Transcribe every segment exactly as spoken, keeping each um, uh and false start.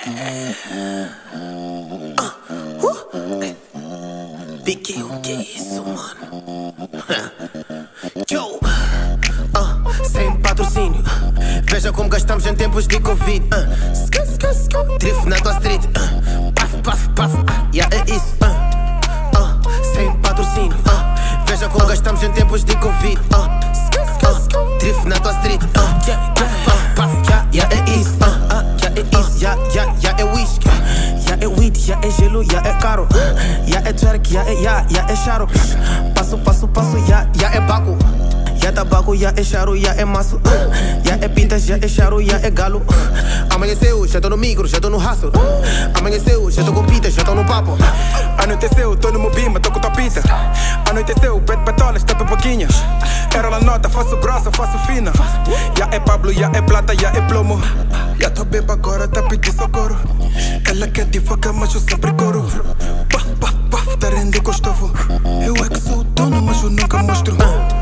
Pique, o que é isso, mano? Yo, uh, sem patrocínio. Veja como gastamos em tempos de Covid. uh, Drift na tua street. uh, Paf, paf, paf, yeah, é isso. uh, uh, Sem patrocínio. uh, Veja como gastamos em tempos de Covid. uh, uh, Drift na tua street. uh, yeah, Paf, paf, paf, yeah, yeah, é isso. uh, uh, Yeah, é isso, yeah, yeah, yeah, é whisky. Yeah, é weed, yeah, é gelo, yeah, é caro. Yeah, é twerk, yeah, é, yeah, yeah, é charo. Passo, passo, passo, yeah, yeah, é baco. Yeah, tabaco, yeah, é charo, yeah, é maço. Yeah, é pintas, yeah, é charo, yeah, é galo. Amanheceu, já tô no micro, já tô no hustle. Amanheceu, já tô com pita, já tô no papo. Anoiteceu, tô no mobima, tô com tua pita. Anoiteceu, pede patolas, tá pipoquinhas. Era la nota, faço grossa, faço fina. Já é Pablo, já é plata, já é plomo. Já tô beba agora, tá pedindo socorro. Ela quer te focar, mas eu sempre coro. Paf, paf, paf, tá rende gostoso. Eu é que sou o dono, mas eu nunca mostro.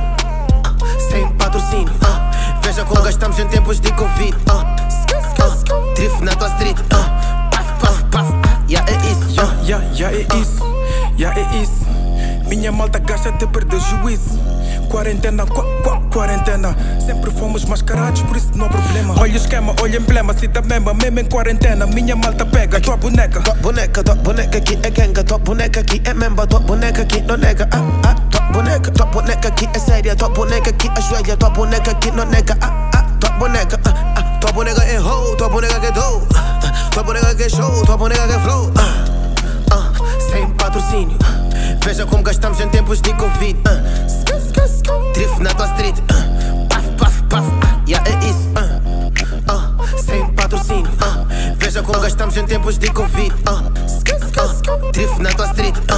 Sem patrocínio. uh, Veja como gastamos em tempos de Covid. uh, uh, Drift na tua street. uh, Paf, paf, paf, yeah, é isso. Já, já, já é isso, já é isso. Minha malta gasta até perder juízo. Quarentena, qua, qua, quarentena. Sempre fomos mascarados, por isso não há problema. Olha o esquema, olha o emblema, cita mesmo, mesmo em quarentena. Minha malta pega, tua boneca. Tua boneca, tua boneca aqui é ganga. Tua boneca aqui é memba, tua boneca aqui não nega. ah, ah, Tua boneca, tua boneca aqui é séria. Tua boneca aqui ajoelha, tua boneca aqui não nega. ah, ah, Tua boneca, ah, ah, tua boneca é hoe, tua boneca que é dough. Tua boneca que é show, tua boneca que é flow. ah, ah, Sem patrocínio. Veja como gastamos em tempos de Covid. uh, Drift na tua street. uh, Paf, paf, paf, yeah, é isso. uh, uh, Sem patrocínio. uh, Veja como gastamos em tempos de Covid. uh, uh, Drift na tua street. uh,